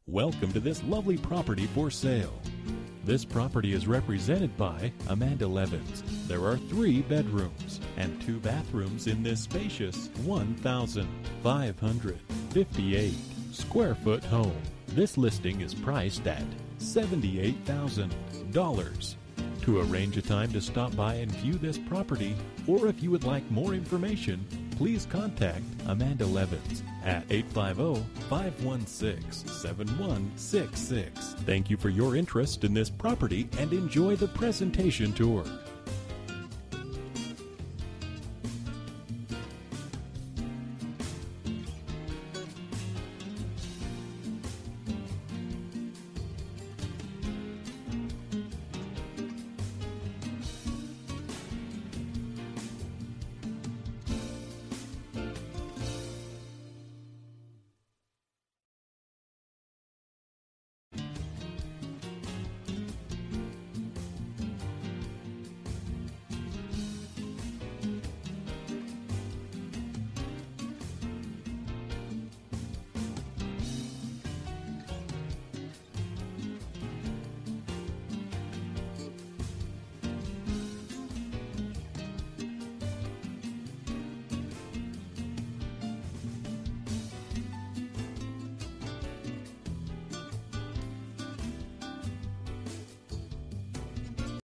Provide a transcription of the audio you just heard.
Welcome to this lovely property for sale. This property is represented by Amanda Levins. There are 3 bedrooms and 2 bathrooms in this spacious 1,558 square foot home. This listing is priced at $78,000. To arrange a time to stop by and view this property, or if you would like more information, please contact Amanda Levins at 850-516-7166. Thank you for your interest in this property and enjoy the presentation tour.